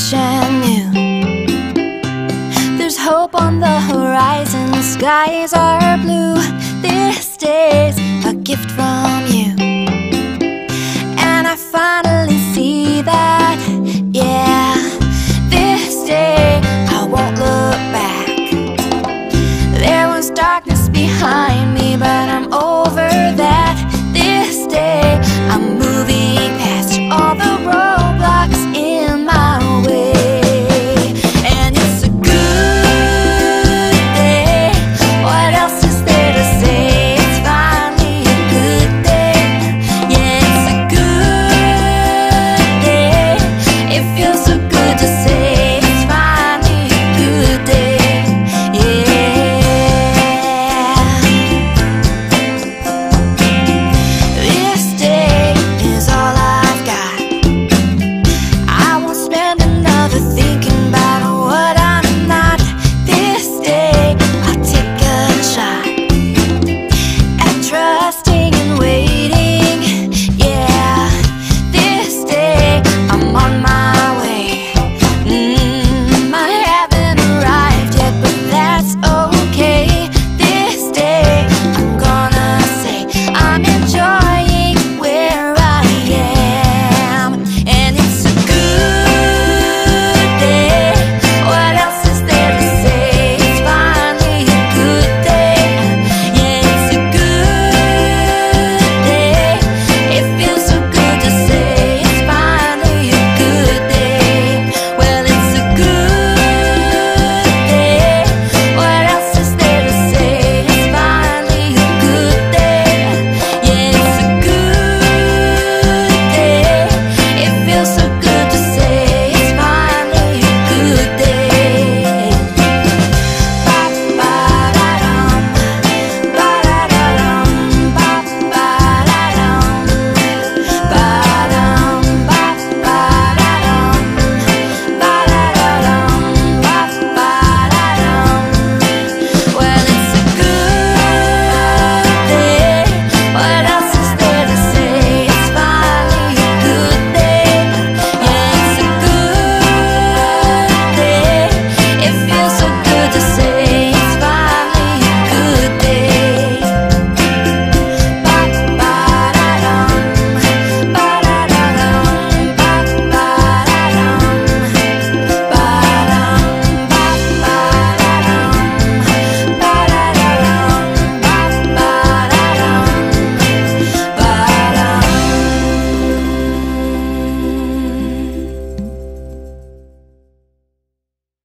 fresh and new. There's hope on the horizon, the skies are blue. This day's a gift from you, and I finally see that, yeah, this day I won't look back. There was darkness behind